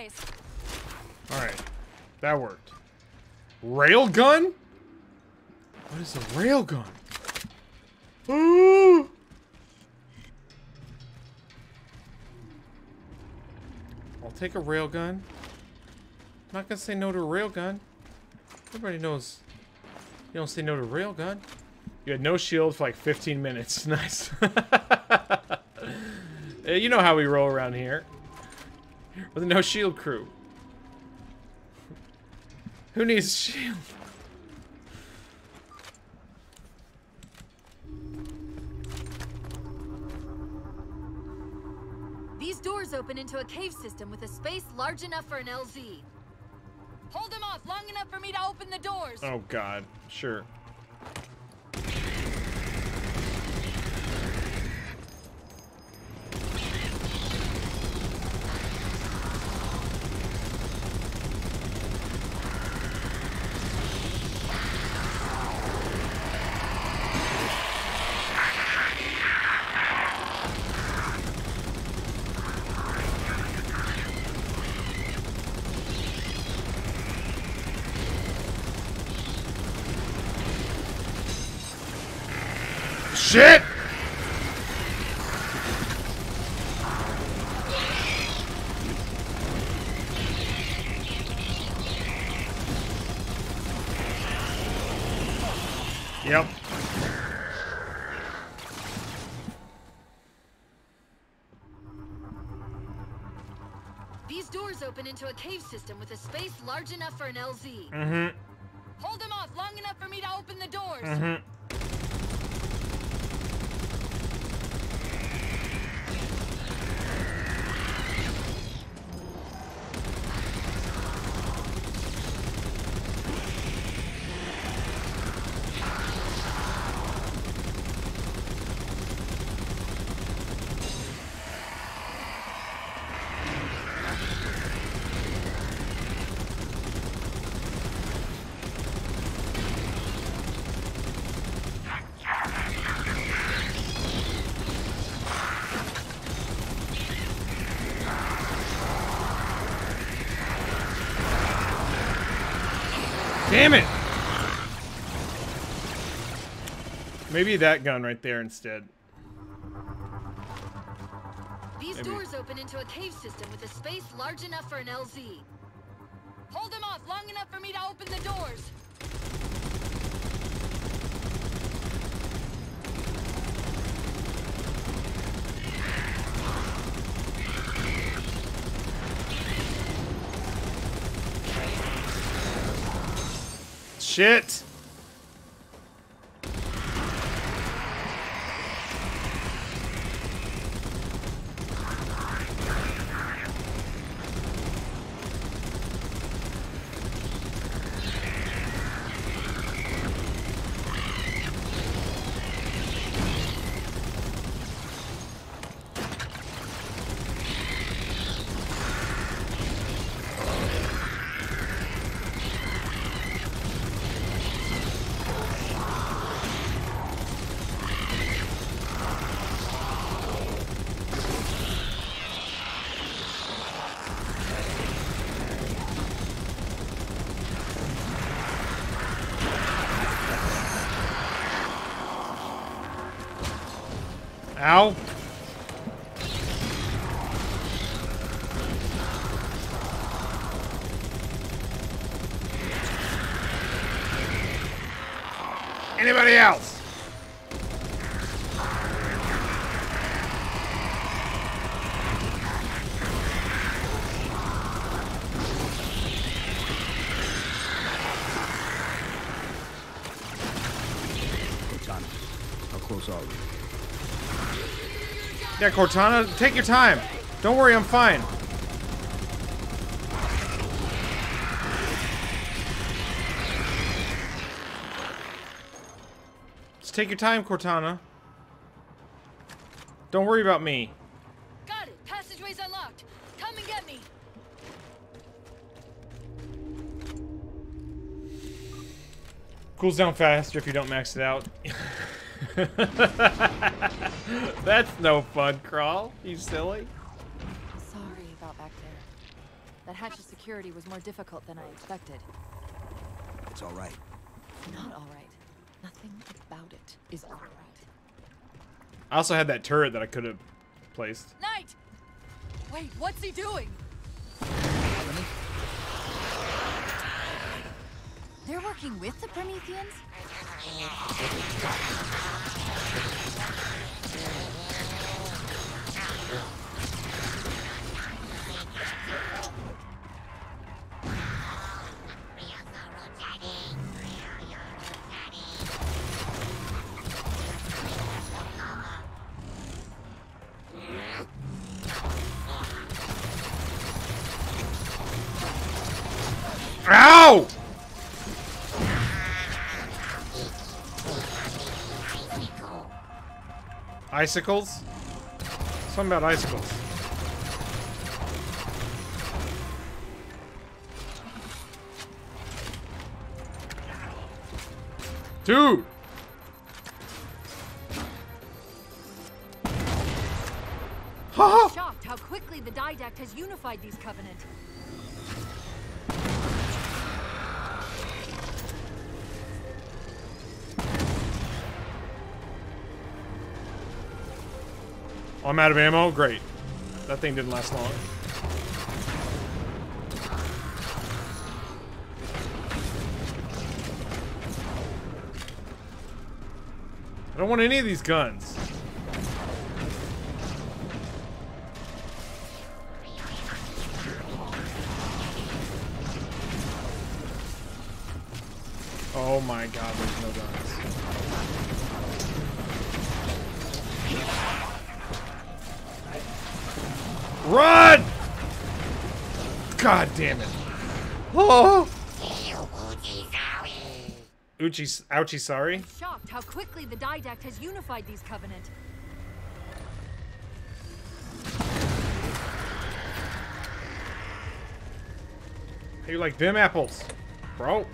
ways. Alright. That worked. Railgun? What is a railgun? Ooh! I'll take a railgun. I'm not gonna say no to a railgun. Everybody knows you don't say no to a railgun. You had no shield for like 15 minutes. Nice. You know how we roll around here. With a no shield crew. Who needs a shield? These doors open into a cave system with a space large enough for an LZ. Hold them off long enough for me to open the doors. Oh god, sure. Shit! Yep. These doors open into a cave system with a space large enough for an LZ. Mm-hmm. Hold them off long enough for me to open the doors. Mm-hmm. Damn it! Maybe that gun right there instead. These doors open into a cave system with a space large enough for an LZ. Hold them off long enough for me to open the doors. Shit! Ow. Anybody else? Cortana, how close are we? Yeah, Cortana, take your time. Don't worry, I'm fine. Just take your time, Cortana. Don't worry about me. Got it. Passageway's unlocked. Come and get me. Cools down faster if you don't max it out. That's no fun, Crawl. You silly. Sorry about back there. That hatch's security was more difficult than I expected. It's all right. Not all right. Nothing about it is all right. I also had that turret that I could have placed. Knight! Wait, what's he doing? They're working with the Prometheans? Ow! Icicles? Something about icicles. Dude! I'm shocked how quickly the Didact has unified these Covenant. Oh, I'm out of ammo? Great. That thing didn't last long. I don't want any of these guns. Oh my god, there's no guns. Run! God damn it. Oh! Ouchie, sorry. I'm shocked how quickly the Didact has unified these Covenant. How you like them apples, bro?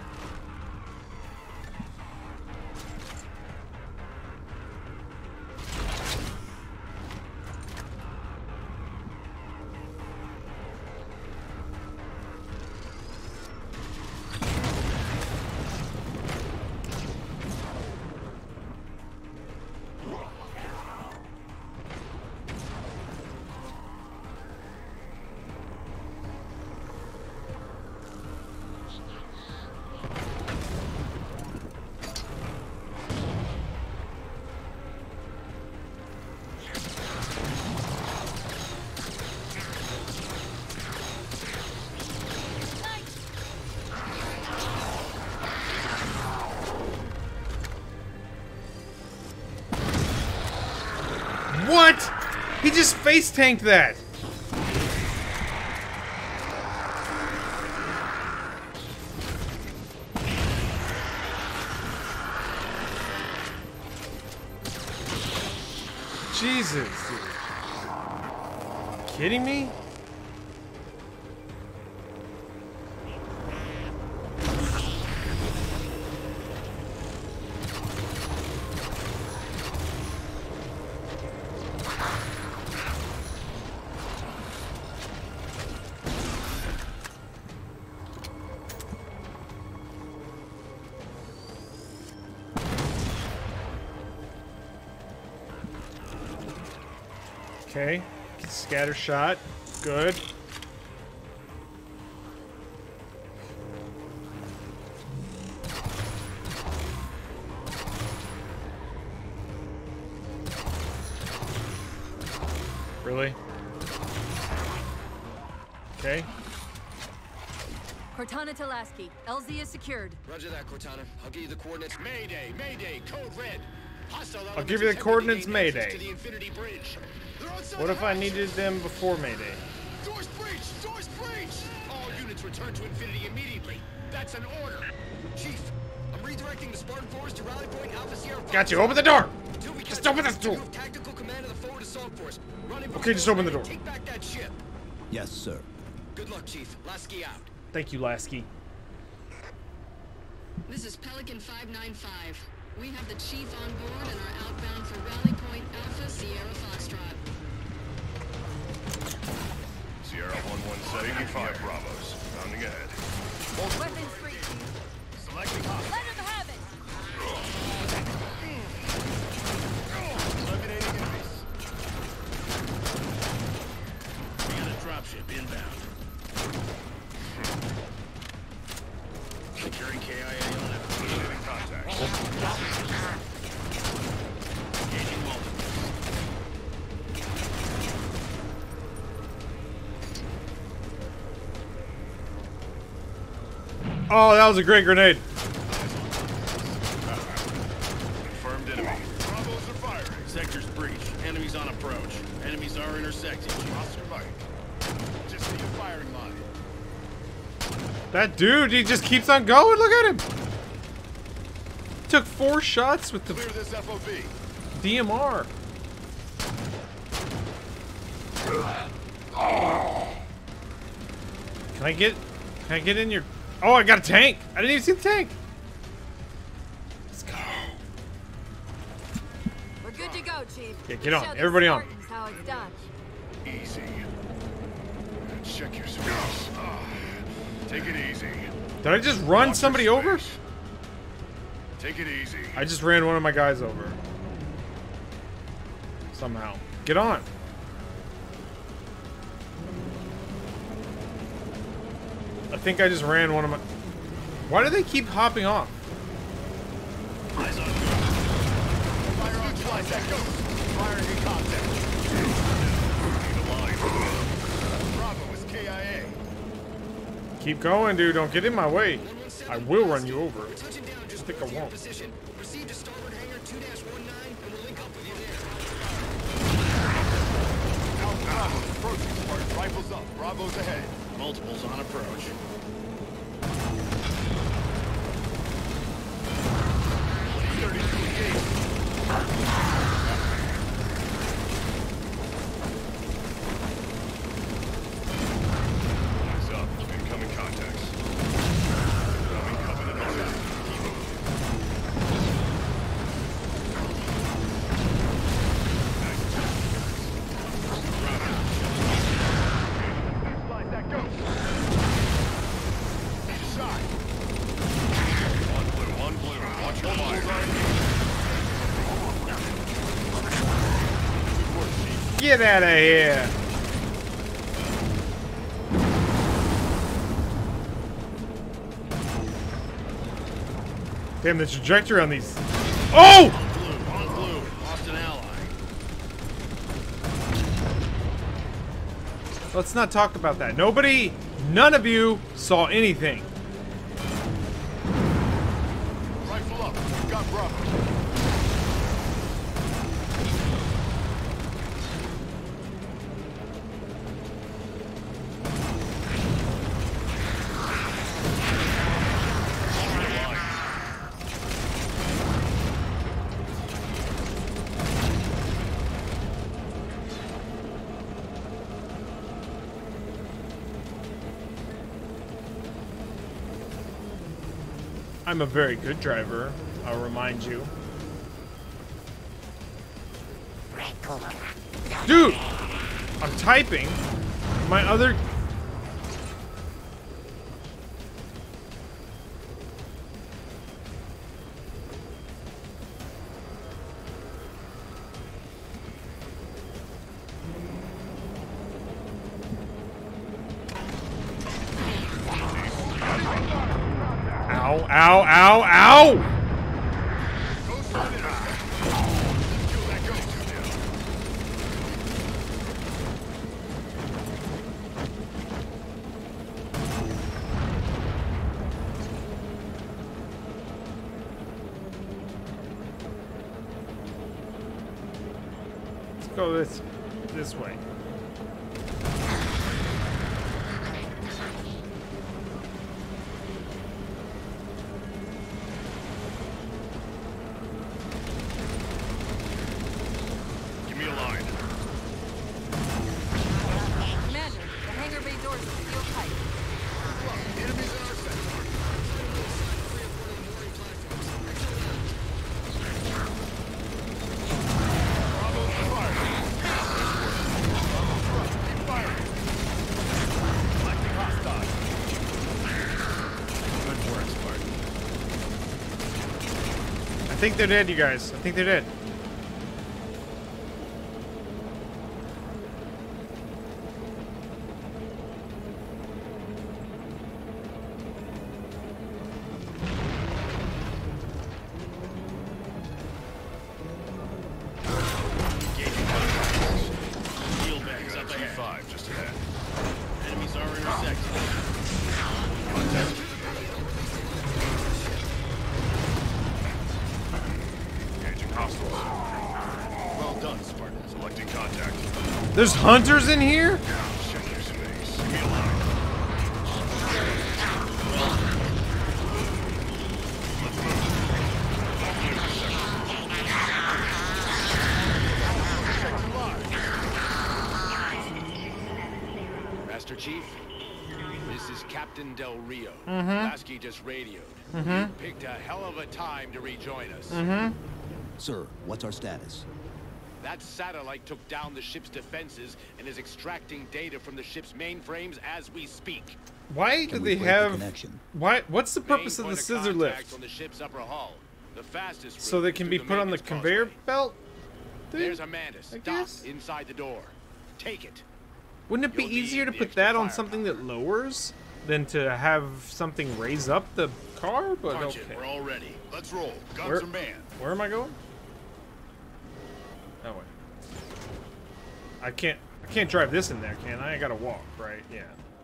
What? He just face tanked that. Jesus, dude. Kidding me? Okay, scatter shot, good. Really? Okay. Cortana to Lasky. LZ is secured. Roger that, Cortana. I'll give you the coordinates. Mayday! Mayday! Code red! I'll give you the coordinates Mayday. To the Infinity Bridge. What if I needed them before Mayday? Doors breached! Doors breached! All units return to Infinity immediately. That's an order. Chief, I'm redirecting the Spartan force to rally point Alpha Sierra. Got you. Open the door. Just open this door. Tactical command of the forward assault force. Okay, just open the door. Take back that ship. Yes, sir. Good luck, Chief. Lasky out. Thank you, Lasky. This is Pelican 595. We have the Chief on board and are outbound for Rally Point Alpha Sierra Foxtrot. Sierra 117, fire Bravos. Rounding ahead. Weapons free, Chief. Selecting hostile. Let him have it! Eliminating enemies. We got a dropship inbound. Securing KIA on it. Eliminating contact. Engaging multiple. Oh, that was a great grenade. Confirmed enemy. Bravos are firing. Sector's breach. Enemies on approach. Enemies are intersecting. Oscar Mike. Just need a firing line. That dude, he just keeps on going. Look at him. Took 4 shots with the Clear this FOB. DMR. Can I get in your... Oh, I got a tank. I didn't even see the tank. Let's go. We're good to go, Chief. Yeah, get on. Show the Everybody on. Spartans how it's done. Easy. Check your space. Take it easy. Did I just run Watch somebody your over? space. Take it easy. I just ran one of my guys over. Somehow. Get on. I think I just ran one of my... Why do they keep hopping off? Eyes on go. Fire on flight that goes. Firing in contact. Need a line. Bravo is KIA. Keep going, dude. Don't get in my way. 117 I will run you over. We're touching down just think I north of your won't. position. Received a starboard hangar 2-19 and we'll link up with you there. Alpha Bravo approaching. Spartan rifles up. Bravo's ahead. Multiples on approach. 32 engaged. Eyes up. Incoming contacts. Incoming Covenant on that. Keep moving. Slide that goes. Shot. On blue. Watch your fire. Good work, Chief. Get out of here. Damn, the trajectory on these. Oh! On blue. Lost an ally. Let's not talk about that. Nobody, none of you saw anything. Rifle up. We've got Bravo. I'm a very good driver, I'll remind you. Dude! I'm typing. My other... Ow, ow, ow, ow! Ghost on it. Kill that ghost. Let's go this way. Give me a line. Commander, the hangar bay doors are sealed tight. Enemies in our sector. Bravo's firing. think they're dead, you guys. I think they're dead. Shield bags up ahead. 5 just ahead. Enemies are intersecting. Contact. Engaging hostiles. Well done, Spartan. Selecting contact. There's hunters in here? Check your space. Give me a line. Let's move. Master Chief, this is Captain Del Rio. Lasky just radioed. You picked a hell of a time to rejoin us. Sir, what's our status? That satellite took down the ship's defenses and is extracting data from the ship's mainframes as we speak. Why do Can they we break the have... connection? Why? What's the purpose Main of the point scissor contact lift? on the ship's upper hull. The fastest So route they is can through be put on the maintenance conveyor causeway. belt? Thing? There's a Mantis. I Docked guess. inside the door. Take it. Wouldn't it be You'll easier to need the put extra that on firepower. something that lowers than to have something raise up the car? But Punch okay. it. We're all ready. Let's roll. Guns Where- are manned. Where am I going? Oh wait. I can't drive this in there, can I? I gotta walk, right? Yeah.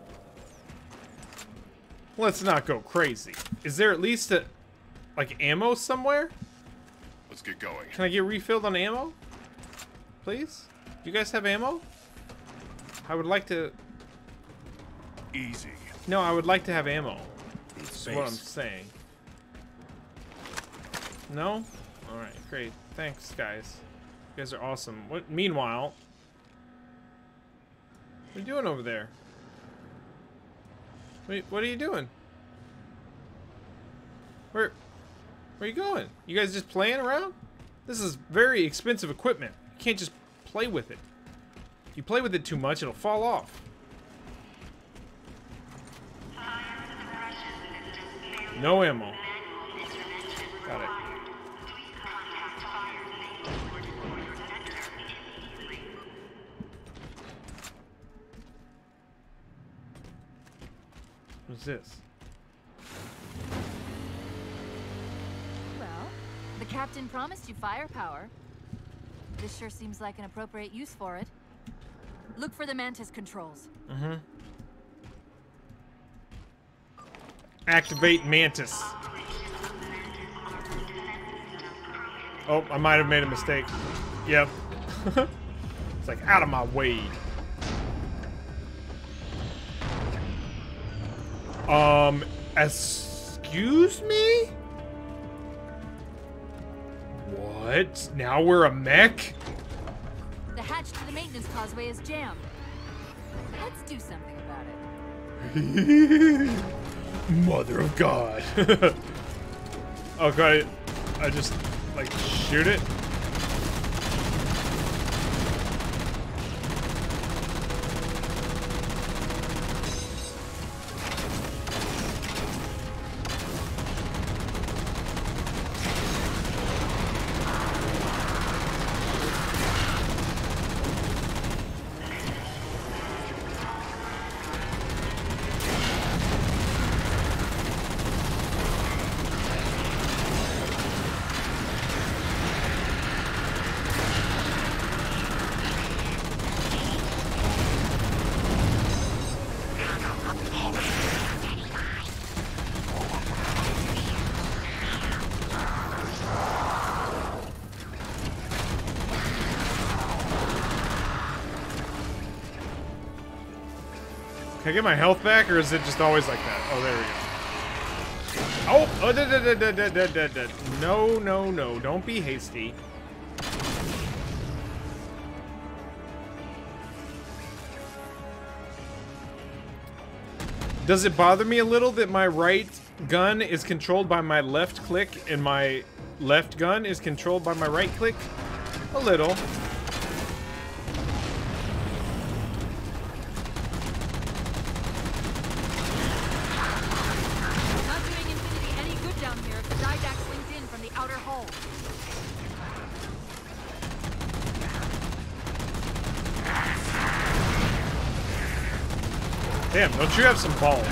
Let's not go crazy. Is there at least a like ammo somewhere? Let's get going. Can I get refilled on ammo? Please? You guys have ammo? I would like to... Easy. No, I would like to have ammo. Need That's what I'm space. saying. No? Alright, great. Thanks, guys. You guys are awesome. Meanwhile... What are you doing over there? What are you doing? Where are you going? You guys just playing around? This is very expensive equipment. You can't just play with it. If you play with it too much, it'll fall off. No ammo. Got it. What's this? Well, the captain promised you firepower. This sure seems like an appropriate use for it. Look for the Mantis controls. Activate Mantis. Oh, I might have made a mistake. Yep. It's like, out of my way. Excuse me? What? Now we're a mech? The hatch to the maintenance causeway is jammed. Let's do something about it. Mother of God. Oh God, I just, like, shoot it? Can I get my health back, or is it just always like that? Oh, there we go. Oh, no, no, no. Don't be hasty. Does it bother me a little that my right gun is controlled by my left click and my left gun is controlled by my right click? A little. Not doing Infinity any good down here if the Didax linked in from the outer hull. Damn, don't you have some balls?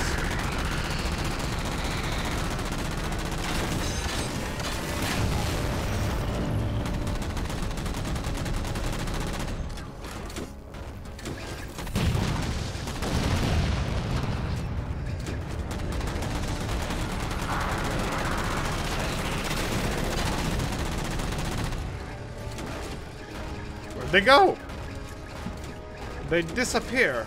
Where'd they go? They disappear.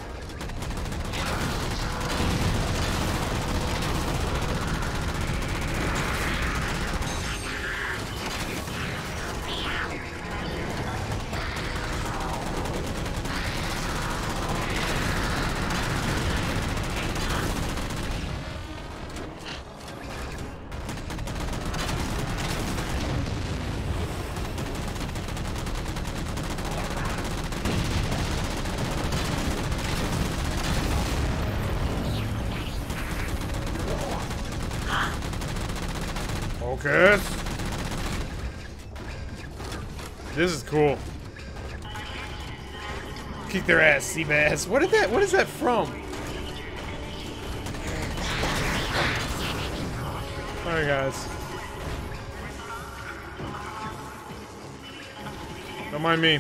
Focus. This is cool. Kick their ass, sea bass. What is that from? Alright guys. Don't mind me.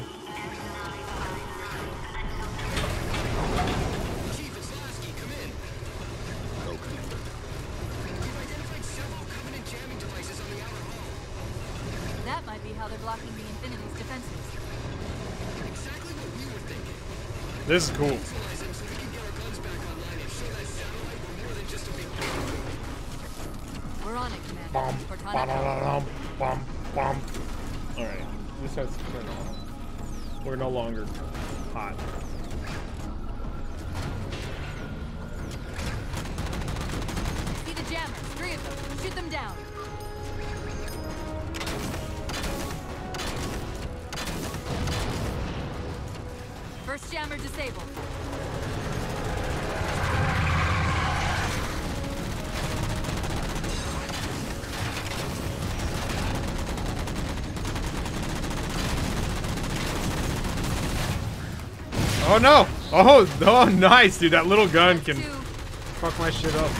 That might be how they're blocking the Infinity's defenses. Exactly what we were thinking. This is cool. Neutralize them so we can get our guns back online and show that satellite we're more than just a big We're on it, Commander. Bum, Cortana. ba-da-da-dum, bum, bum. Alright, this has to turn off. We're no longer hot. See the jammers. 3 of them. Shoot them down. First jammer disabled. Oh no! Oh, nice, dude. That little gun can 2. fuck my shit up.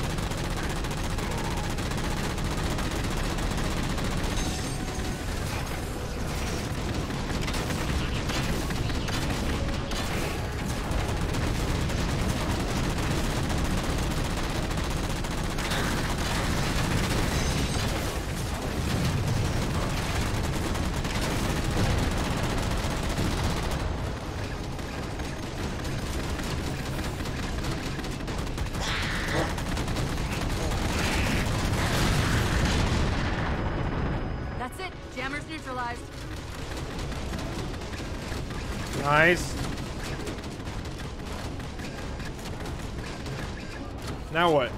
That's it. Jammers neutralized. Nice. Now what?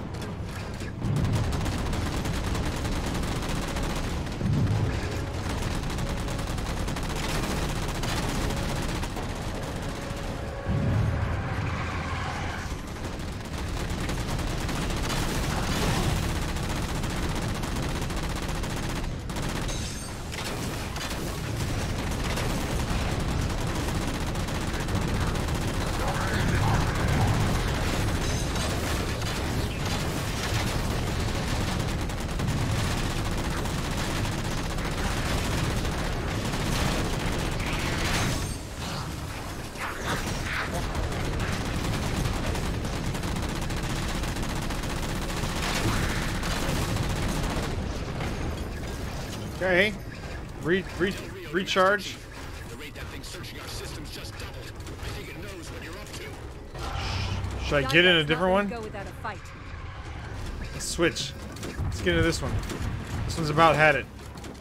Okay. Recharge. The rate that thing's searching our systems just doubled. I think it knows what you're up to. Should I get in a Gaia's not different gonna one? Go without a fight. Let's switch. Let's get into this one. This one's about had it.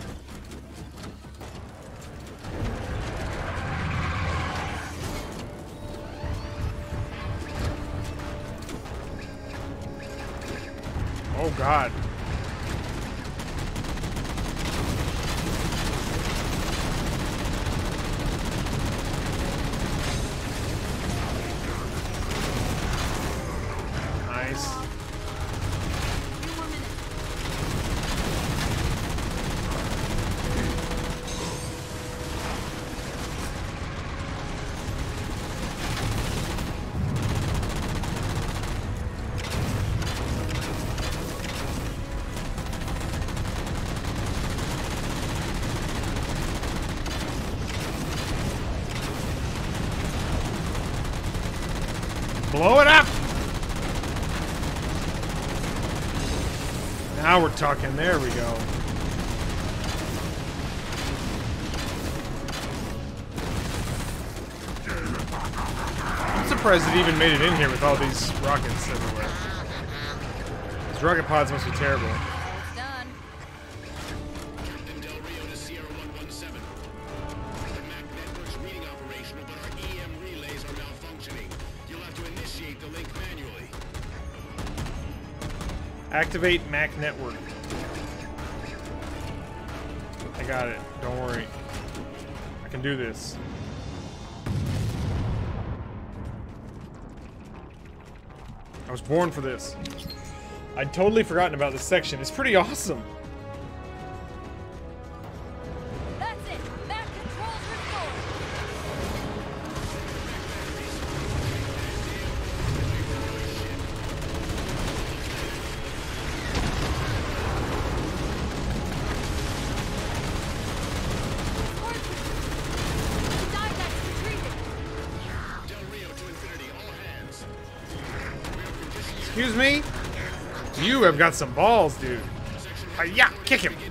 Oh God. Nice. Few more minutes. Blow it up! Now we're talking. There we go. I'm surprised it even made it in here with all these rockets everywhere. These rocket pods must be terrible. It's done. Captain Del Rio to Sierra 117. The MAC network's reading operational, but our EM relays are malfunctioning. You'll have to initiate the link manually. Activate MAC network. I got it. Don't worry. I can do this. I was born for this. I'd totally forgotten about this section. It's pretty awesome. That's it. Map controls restored. The Didact's retreating. Del Rio to infinity, all hands. Excuse me? You have got some balls, dude. Yeah, kick him.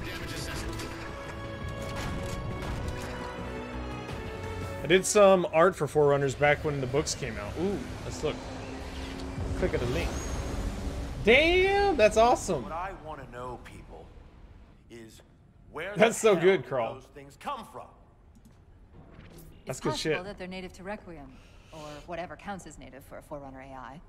I did some art for Forerunners back when the books came out. Ooh, let's look. Click at the link. Damn, that's awesome. What I want to know, people, is where That's the so hell good, did Crawl. those things come from? That's It's good possible shit. that they're native to Requiem, or whatever counts as native for a Forerunner AI.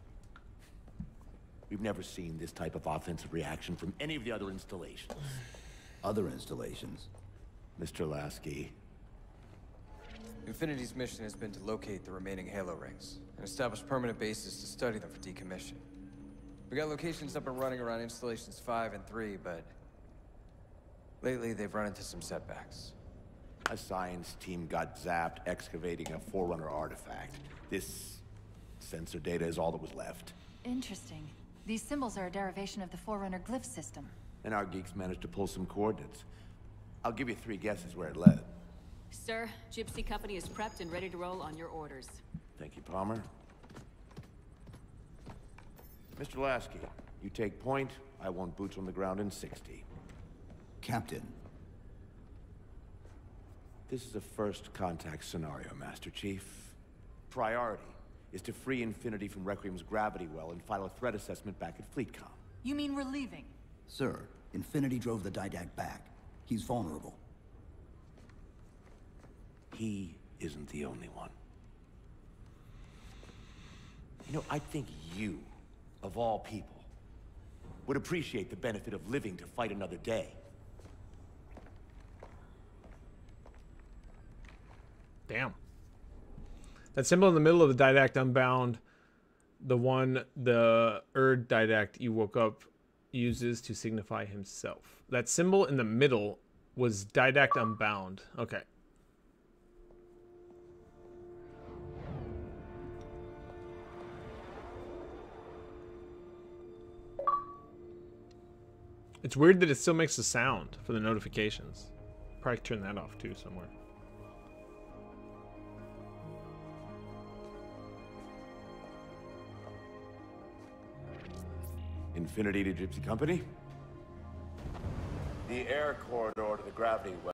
We've never seen this type of offensive reaction from any of the other installations. Other installations. Mr. Lasky, Infinity's mission has been to locate the remaining Halo rings and establish permanent bases to study them for decommission. We got locations up and running around installations 5 and 3, but lately they've run into some setbacks. a science team got zapped excavating a Forerunner artifact. This sensor data is all that was left. Interesting. These symbols are a derivation of the Forerunner glyph system. And our geeks managed to pull some coordinates. I'll give you 3 guesses where it led. Sir, Gypsy Company is prepped and ready to roll on your orders. Thank you, Palmer. Mr. Lasky, you take point. I want boots on the ground in 60. Captain, This is a first contact scenario, Master Chief. Priority is to free Infinity from Requiem's gravity well and file a threat assessment back at FleetCom. You mean we're leaving? sir, Infinity drove the Didact back. He's vulnerable. He isn't the only one. You know, I think you, of all people, would appreciate the benefit of living to fight another day. Damn. That symbol in the middle of the Didact Unbound, the one the Didact you woke up uses to signify himself. That symbol in the middle was Didact Unbound. Okay. It's weird that it still makes a sound for the notifications. Probably turn that off too somewhere. Infinity to Gypsy Company? The air corridor to the gravity well